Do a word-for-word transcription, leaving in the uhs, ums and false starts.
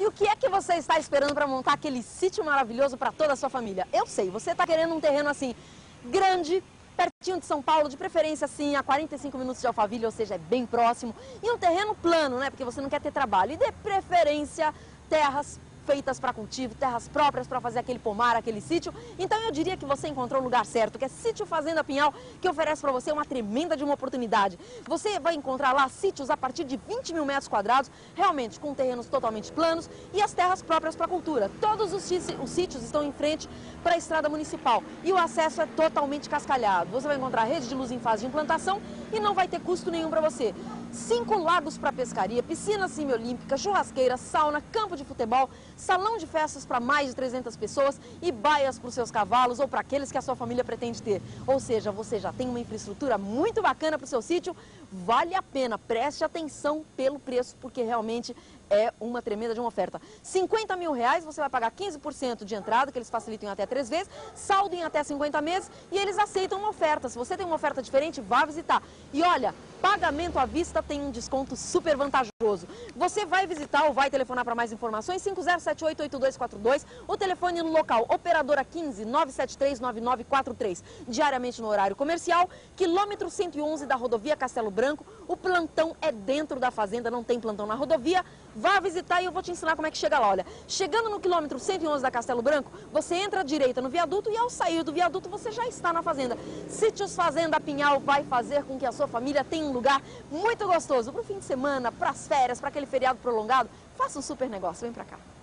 E o que é que você está esperando para montar aquele sítio maravilhoso para toda a sua família? Eu sei, você está querendo um terreno assim, grande, pertinho de São Paulo, de preferência assim, a quarenta e cinco minutos de Alphaville, ou seja, é bem próximo. E um terreno plano, né? Porque você não quer ter trabalho. E de preferência, terras feitas para cultivo, terras próprias para fazer aquele pomar, aquele sítio. Então eu diria que você encontrou o lugar certo, que é Sítio Fazenda Pinhal, que oferece para você uma tremenda de uma oportunidade. Você vai encontrar lá sítios a partir de vinte mil metros quadrados, realmente com terrenos totalmente planos e as terras próprias para cultura. Todos os, os sítios estão em frente para a estrada municipal e o acesso é totalmente cascalhado. Você vai encontrar rede de luz em fase de implantação e não vai ter custo nenhum para você. Cinco lagos para pescaria, piscina semiolímpica, churrasqueira, sauna, campo de futebol, salão de festas para mais de trezentas pessoas e baias para os seus cavalos ou para aqueles que a sua família pretende ter. Ou seja, você já tem uma infraestrutura muito bacana para o seu sítio, vale a pena, preste atenção pelo preço, porque realmente é uma tremenda de uma oferta. cinquenta mil reais, você vai pagar quinze por cento de entrada, que eles facilitam em até três vezes, saldo em até cinquenta meses e eles aceitam uma oferta. Se você tem uma oferta diferente, vá visitar. E olha, pagamento à vista tem um desconto super vantajoso. Você vai visitar ou vai telefonar para mais informações, cinco zero sete oito, oito dois quatro dois, o telefone no local, operadora quinze, nove sete três, nove nove quatro três, diariamente no horário comercial, quilômetro cento e onze da rodovia Castelo Branco, o plantão é dentro da fazenda, não tem plantão na rodovia. Vá visitar e eu vou te ensinar como é que chega lá. Olha, chegando no quilômetro cento e onze da Castelo Branco, você entra à direita no viaduto e ao sair do viaduto você já está na fazenda. Sítios Fazenda Pinhal vai fazer com que a sua família tenha um lugar muito gostoso para o fim de semana, para as férias, para aquele feriado prolongado. Faça um super negócio, vem pra cá.